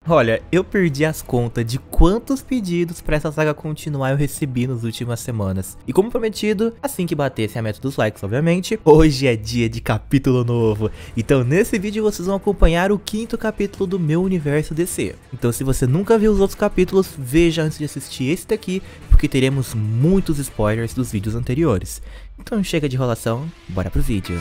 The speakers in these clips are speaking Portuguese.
Olha, eu perdi as contas de quantos pedidos para essa saga continuar eu recebi nas últimas semanas. E como prometido, assim que batesse a meta dos likes, obviamente, hoje é dia de capítulo novo. Então nesse vídeo vocês vão acompanhar o 5º capítulo do meu universo DC. Então se você nunca viu os outros capítulos, veja antes de assistir esse daqui, porque teremos muitos spoilers dos vídeos anteriores. Então chega de enrolação, bora pro vídeo.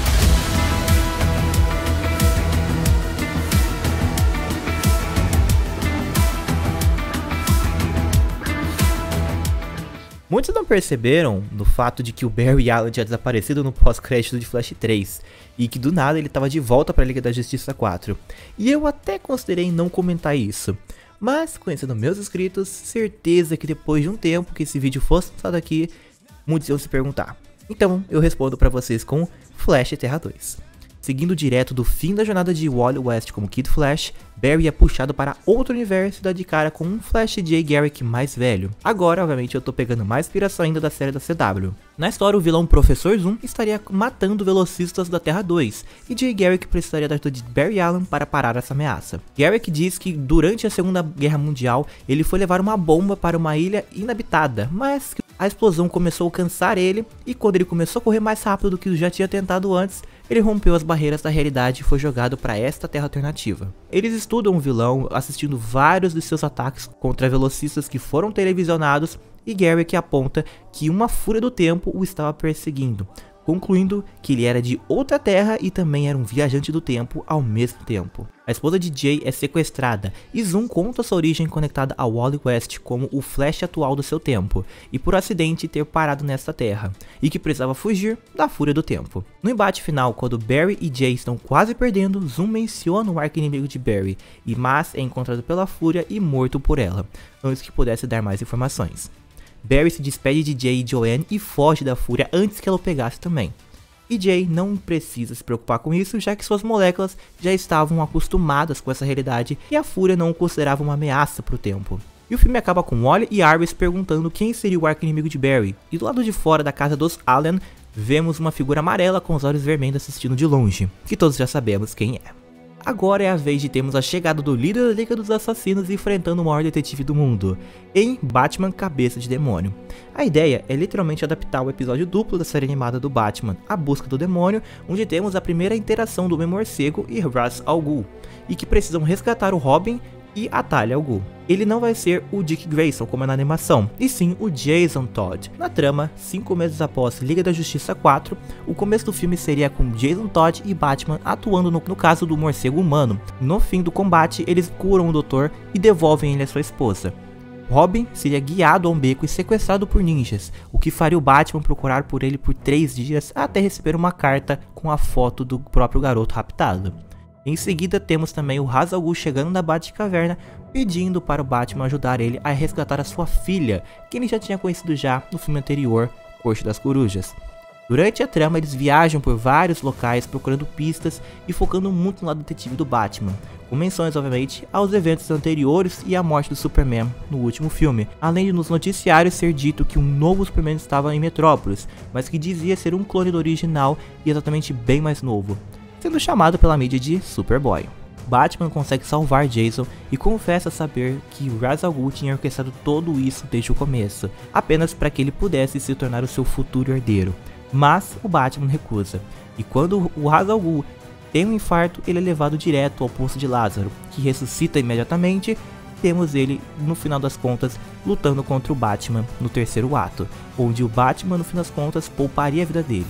Muitos não perceberam do fato de que o Barry Allen tinha desaparecido no pós-crédito de Flash 3 e que do nada ele estava de volta para a Liga da Justiça 4. E eu até considerei não comentar isso, mas conhecendo meus inscritos, certeza que depois de um tempo que esse vídeo fosse lançado aqui, muitos iam se perguntar. Então eu respondo para vocês com Flash Terra 2. Seguindo direto do fim da jornada de Wally West como Kid Flash, Barry é puxado para outro universo e dá de cara com um Flash Jay Garrick mais velho. Agora, obviamente, eu tô pegando mais inspiração ainda da série da CW. Na história, o vilão Professor Zoom estaria matando velocistas da Terra 2, e Jay Garrick precisaria da ajuda de Barry Allen para parar essa ameaça. Garrick diz que durante a Segunda Guerra Mundial, ele foi levar uma bomba para uma ilha inabitada, mas que a explosão começou a alcançar ele, e quando ele começou a correr mais rápido do que já tinha tentado antes, ele rompeu as barreiras da realidade e foi jogado para esta terra alternativa. Eles estudam o vilão, assistindo vários de seus ataques contra velocistas que foram televisionados, e Garrick aponta que uma fúria do tempo o estava perseguindo, concluindo que ele era de outra terra e também era um viajante do tempo ao mesmo tempo. A esposa de Jay é sequestrada e Zoom conta sua origem conectada a Wally West como o Flash atual do seu tempo, e por acidente ter parado nesta terra, e que precisava fugir da fúria do tempo. No embate final, quando Barry e Jay estão quase perdendo, Zoom menciona o arqui-inimigo de Barry, e Mas é encontrado pela fúria e morto por ela, antes que pudesse dar mais informações. Barry se despede de Jay e Joanne e foge da fúria antes que ela o pegasse também. E Jay não precisa se preocupar com isso, já que suas moléculas já estavam acostumadas com essa realidade e a fúria não o considerava uma ameaça para o tempo. E o filme acaba com Wally e Iris perguntando quem seria o arqui-inimigo de Barry. E do lado de fora da casa dos Allen, vemos uma figura amarela com os olhos vermelhos assistindo de longe, que todos já sabemos quem é. Agora é a vez de termos a chegada do líder da Liga dos Assassinos enfrentando o maior detetive do mundo, em Batman Cabeça de Demônio. A ideia é literalmente adaptar o episódio duplo da série animada do Batman, A Busca do Demônio, onde temos a primeira interação do Homem-Morcego e Ra's al Ghul, e que precisam resgatar o Robin e a Talia al Ghul. Ele não vai ser o Dick Grayson como é na animação, e sim o Jason Todd. Na trama, 5 meses após Liga da Justiça 4, o começo do filme seria com Jason Todd e Batman atuando no caso do morcego humano. No fim do combate, eles curam o doutor e devolvem ele a sua esposa. Robin seria guiado a um beco e sequestrado por ninjas, o que faria o Batman procurar por ele por 3 dias até receber uma carta com a foto do próprio garoto raptado. Em seguida temos também o Ra's al Ghul chegando na Batcaverna pedindo para o Batman ajudar ele a resgatar a sua filha, que ele já tinha conhecido já no filme anterior, Corte das Corujas. Durante a trama eles viajam por vários locais procurando pistas e focando muito no lado detetive do Batman, com menções obviamente aos eventos anteriores e à morte do Superman no último filme, além de nos noticiários ser dito que um novo Superman estava em Metrópolis, mas que dizia ser um clone do original e exatamente bem mais novo, sendo chamado pela mídia de Superboy. Batman consegue salvar Jason e confessa saber que Ra's al Ghul tinha orquestrado tudo isso desde o começo, apenas para que ele pudesse se tornar o seu futuro herdeiro. Mas o Batman recusa, e quando o Ra's al Ghul tem um infarto, ele é levado direto ao Poço de Lázaro, que ressuscita imediatamente. Temos ele, no final das contas, lutando contra o Batman no 3º ato, onde o Batman, no fim das contas, pouparia a vida dele.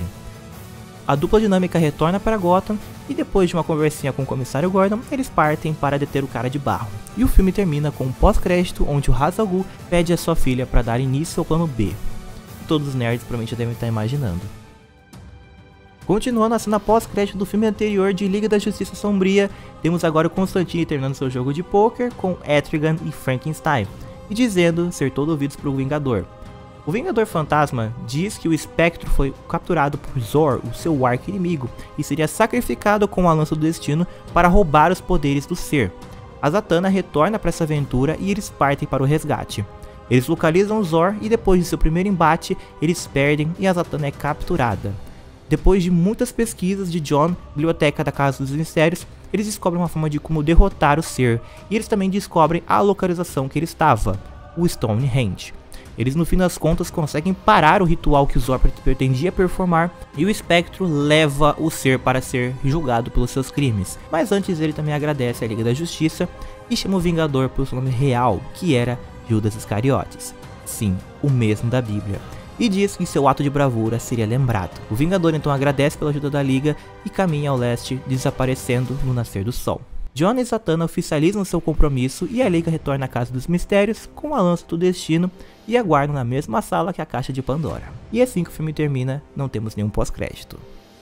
A dupla dinâmica retorna para Gotham e depois de uma conversinha com o comissário Gordon, eles partem para deter o cara de barro. E o filme termina com um pós-crédito onde o Ra's al Ghul pede a sua filha para dar início ao plano B. Todos os nerds provavelmente já devem estar imaginando. Continuando a cena pós-crédito do filme anterior de Liga da Justiça Sombria, temos agora o Constantine terminando seu jogo de pôquer com Etrigan e Frankenstein, e dizendo ser todo ouvidos para o Vingador. O Vingador Fantasma diz que o Espectro foi capturado por Zor, o seu arqui-inimigo, e seria sacrificado com a Lança do Destino para roubar os poderes do ser. A Zatanna retorna para essa aventura e eles partem para o resgate. Eles localizam Zor e depois de seu primeiro embate, eles perdem e a Zatanna é capturada. Depois de muitas pesquisas de John, biblioteca da Casa dos Mistérios, eles descobrem uma forma de como derrotar o ser, e eles também descobrem a localização que ele estava, o Stonehenge. Eles no fim das contas conseguem parar o ritual que o Zor pretendia performar, e o espectro leva o ser para ser julgado pelos seus crimes. Mas antes ele também agradece à Liga da Justiça e chama o Vingador pelo seu nome real, que era Judas Iscariotes. Sim, o mesmo da Bíblia. E diz que seu ato de bravura seria lembrado. O Vingador então agradece pela ajuda da Liga e caminha ao leste, desaparecendo no nascer do sol. John e Zatanna oficializam seu compromisso e a Liga retorna à Casa dos Mistérios com a Lança do Destino e aguardam na mesma sala que a Caixa de Pandora. E assim que o filme termina, não temos nenhum pós-crédito.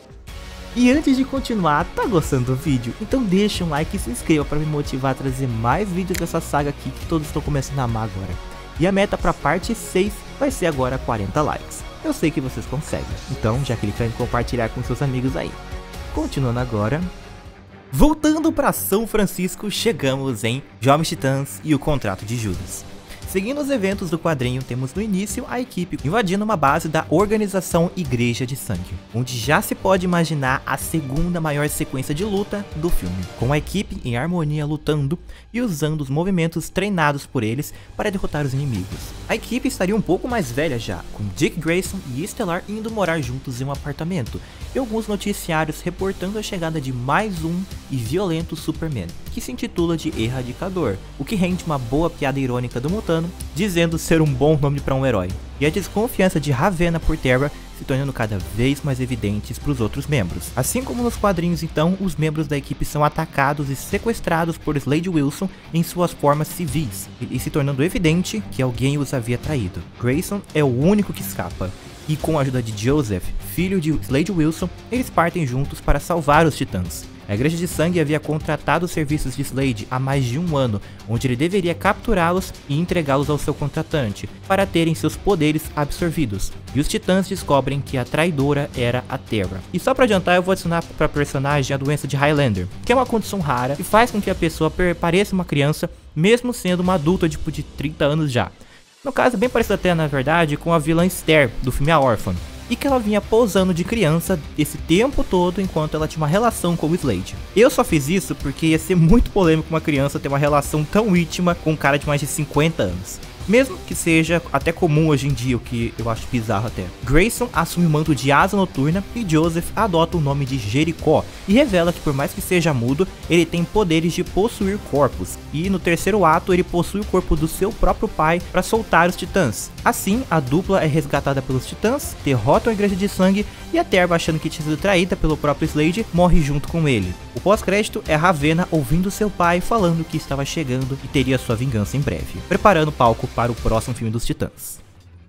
E antes de continuar, tá gostando do vídeo? Então deixa um like e se inscreva para me motivar a trazer mais vídeos dessa saga aqui que todos estão começando a amar agora. E a meta para parte 6 vai ser agora 40 likes. Eu sei que vocês conseguem, então já clica em compartilhar com seus amigos aí. Continuando agora. Voltando para São Francisco, chegamos em Jovens Titãs e o Contrato de Judas. Seguindo os eventos do quadrinho, temos no início a equipe invadindo uma base da Organização Igreja de Sangue, onde já se pode imaginar a segunda maior sequência de luta do filme, com a equipe em harmonia lutando e usando os movimentos treinados por eles para derrotar os inimigos. A equipe estaria um pouco mais velha já, com Dick Grayson e Stellar indo morar juntos em um apartamento, e alguns noticiários reportando a chegada de mais um e violento Superman, que se intitula de Erradicador, o que rende uma boa piada irônica do Mutano, dizendo ser um bom nome para um herói, e a desconfiança de Ravenna por Terra se tornando cada vez mais evidentes para os outros membros. Assim como nos quadrinhos então, os membros da equipe são atacados e sequestrados por Slade Wilson em suas formas civis, e se tornando evidente que alguém os havia traído. Grayson é o único que escapa, e com a ajuda de Joseph, filho de Slade Wilson, eles partem juntos para salvar os Titãs. A Igreja de Sangue havia contratado os serviços de Slade há mais de um ano, onde ele deveria capturá-los e entregá-los ao seu contratante, para terem seus poderes absorvidos. E os Titãs descobrem que a traidora era a Terra. E só para adiantar, eu vou adicionar para a personagem a doença de Highlander, que é uma condição rara e faz com que a pessoa pareça uma criança, mesmo sendo uma adulta tipo de 30 anos já. No caso, bem parecido até, na verdade, com a vilã Esther, do filme A Órfã, e que ela vinha posando de criança esse tempo todo enquanto ela tinha uma relação com o Slade. Eu só fiz isso porque ia ser muito polêmico uma criança ter uma relação tão íntima com um cara de mais de 50 anos. Mesmo que seja até comum hoje em dia, o que eu acho bizarro até. Grayson assume o manto de Asa Noturna e Joseph adota o nome de Jericó e revela que por mais que seja mudo, ele tem poderes de possuir corpos. E no terceiro ato ele possui o corpo do seu próprio pai para soltar os Titãs. Assim, a dupla é resgatada pelos Titãs, derrotam a Igreja de Sangue e a Terra, achando que tinha sido traída pelo próprio Slade, morre junto com ele. O pós-crédito é Ravenna ouvindo seu pai falando que estava chegando e teria sua vingança em breve, preparando o palco para o próximo filme dos Titãs.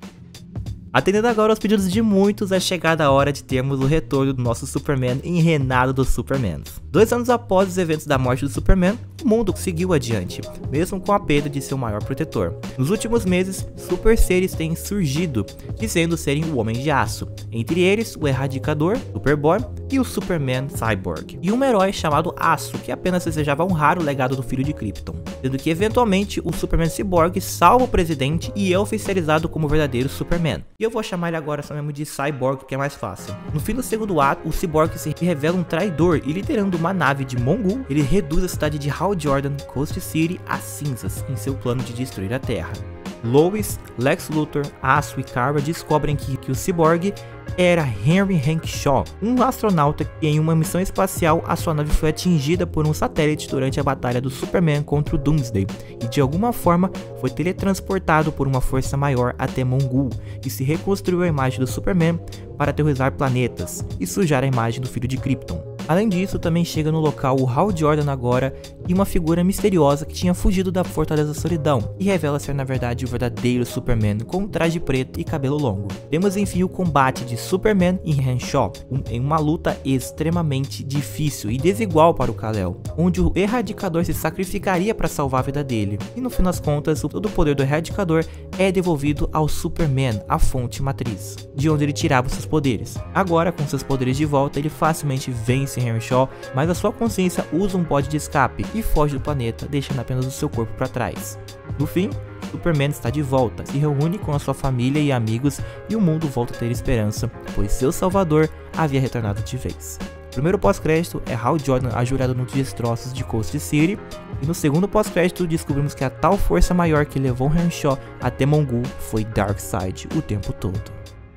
Atendendo agora aos pedidos de muitos, é chegada a hora de termos o retorno do nosso Superman em Reinado dos Supermans. 2 anos após os eventos da morte do Superman, o mundo seguiu adiante, mesmo com a perda de seu maior protetor. Nos últimos meses, super seres têm surgido, dizendo serem o Homem de Aço, entre eles o Erradicador, Superboy e o Superman Cyborg, e um herói chamado Aço, que apenas desejava honrar o legado do filho de Krypton, sendo que eventualmente o Superman Cyborg salva o presidente e é oficializado como o verdadeiro Superman. E eu vou chamar ele agora só mesmo de Cyborg, que é mais fácil. No fim do segundo ato, o Cyborg se revela um traidor e, liderando uma nave de Mongul, ele reduz a cidade de Hal Jordan, Coast City, a cinzas em seu plano de destruir a Terra. Lois, Lex Luthor, Aço e Kara descobrem que o Cyborg era Henry Hank Shaw, um astronauta que em uma missão espacial a sua nave foi atingida por um satélite durante a batalha do Superman contra o Doomsday e de alguma forma foi teletransportado por uma força maior até Mongul e se reconstruiu a imagem do Superman para aterrorizar planetas e sujar a imagem do filho de Krypton. Além disso, também chega no local o Hal Jordan agora e uma figura misteriosa que tinha fugido da Fortaleza Solidão e revela ser na verdade o verdadeiro Superman com traje preto e cabelo longo. Temos enfim o combate de Superman e Henshaw em uma luta extremamente difícil e desigual para o Kal-El, onde o Erradicador se sacrificaria para salvar a vida dele. E no fim das contas, todo o poder do Erradicador é devolvido ao Superman, a fonte matriz, de onde ele tirava seus poderes. Agora, com seus poderes de volta, ele facilmente vence Henshaw, mas a sua consciência usa um pod de escape e foge do planeta, deixando apenas o seu corpo para trás. No fim, Superman está de volta, se reúne com a sua família e amigos e o mundo volta a ter esperança, pois seu salvador havia retornado de vez. O primeiro pós-crédito é Hal Jordan ajoelhado nos destroços de Coast City, e no segundo pós-crédito descobrimos que a tal força maior que levou Henshaw até Mongul foi Darkseid o tempo todo.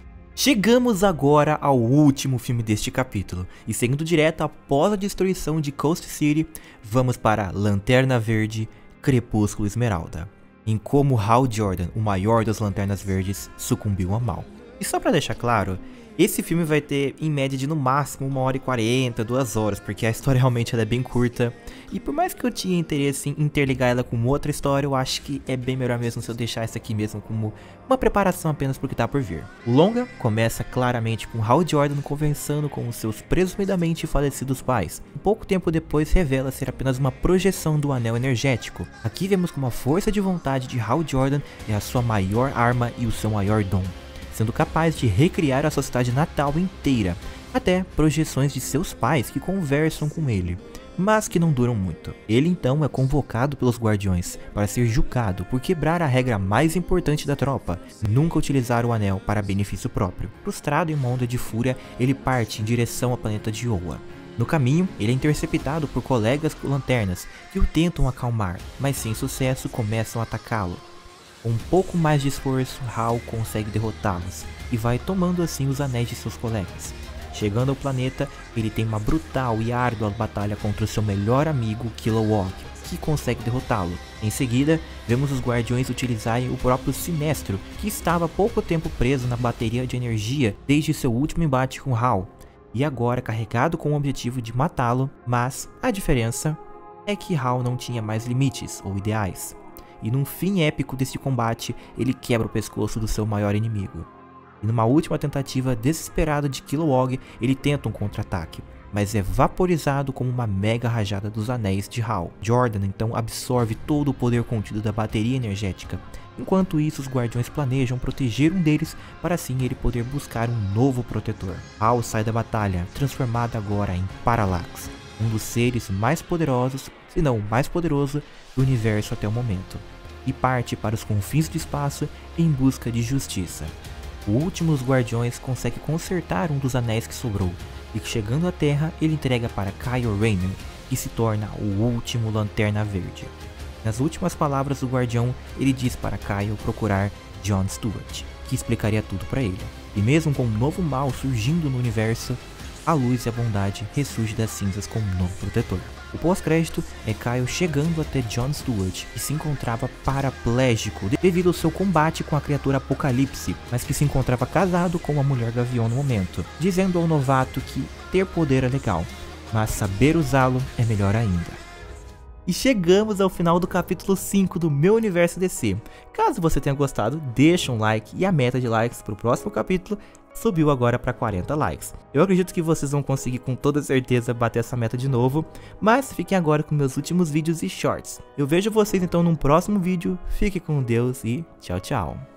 Chegamos agora ao último filme deste capítulo, e seguindo direto após a destruição de Coast City, vamos para Lanterna Verde, Crepúsculo Esmeralda, em como Hal Jordan, o maior das Lanternas Verdes, sucumbiu ao mal. E só pra deixar claro, esse filme vai ter em média de no máximo 1h40, 2 horas, porque a história realmente ela é bem curta. E por mais que eu tinha interesse em interligar ela com outra história, eu acho que é bem melhor mesmo se eu deixar essa aqui mesmo como uma preparação apenas pro que tá por vir. O longa começa claramente com Hal Jordan conversando com os seus presumidamente falecidos pais. Um pouco tempo depois revela ser apenas uma projeção do anel energético. Aqui vemos como a força de vontade de Hal Jordan é a sua maior arma e o seu maior dom, sendo capaz de recriar a sociedade natal inteira, até projeções de seus pais que conversam com ele, mas que não duram muito. Ele então é convocado pelos Guardiões para ser julgado por quebrar a regra mais importante da tropa, nunca utilizar o anel para benefício próprio. Frustrado em uma onda de fúria, ele parte em direção ao planeta de Oa. No caminho, ele é interceptado por colegas lanternas que o tentam acalmar, mas sem sucesso começam a atacá-lo. Com um pouco mais de esforço, Hal consegue derrotá-los e vai tomando assim os anéis de seus colegas. Chegando ao planeta, ele tem uma brutal e árdua batalha contra o seu melhor amigo Kilowog, que consegue derrotá-lo. Em seguida, vemos os Guardiões utilizarem o próprio Sinestro, que estava há pouco tempo preso na bateria de energia desde seu último embate com Hal, e agora carregado com o objetivo de matá-lo, mas a diferença é que Hal não tinha mais limites ou ideais. E num fim épico desse combate, ele quebra o pescoço do seu maior inimigo. E numa última tentativa desesperada de Kilowog, ele tenta um contra-ataque, mas é vaporizado como uma mega rajada dos anéis de Hal. Jordan então absorve todo o poder contido da bateria energética. Enquanto isso, os Guardiões planejam proteger um deles para assim ele poder buscar um novo protetor. Hal sai da batalha, transformado agora em Parallax, um dos seres mais poderosos, se não o mais poderoso, do universo até o momento, e parte para os confins do espaço em busca de justiça. O último dos Guardiões consegue consertar um dos anéis que sobrou, e chegando à Terra, ele entrega para Kyle Rayner, que se torna o último Lanterna Verde. Nas últimas palavras do Guardião, ele diz para Kyle procurar John Stewart, que explicaria tudo para ele. E mesmo com um novo mal surgindo no universo, a luz e a bondade ressurgem das cinzas como um novo protetor. O pós-crédito é Kyle chegando até John Stewart, que se encontrava paraplégico devido ao seu combate com a criatura Apocalipse, mas que se encontrava casado com uma mulher gavião no momento, dizendo ao novato que ter poder é legal, mas saber usá-lo é melhor ainda. E chegamos ao final do capítulo 5 do meu universo DC. Caso você tenha gostado, deixa um like, e a meta de likes para o próximo capítulo subiu agora para 40 likes. Eu acredito que vocês vão conseguir com toda certeza bater essa meta de novo, mas fiquem agora com meus últimos vídeos e shorts. Eu vejo vocês então num próximo vídeo, fique com Deus e tchau, tchau.